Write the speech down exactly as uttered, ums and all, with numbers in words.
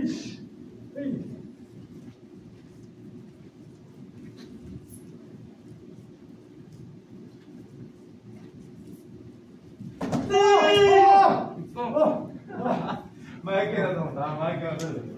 し。はい。マイケルだと思った。マイケルだと思った。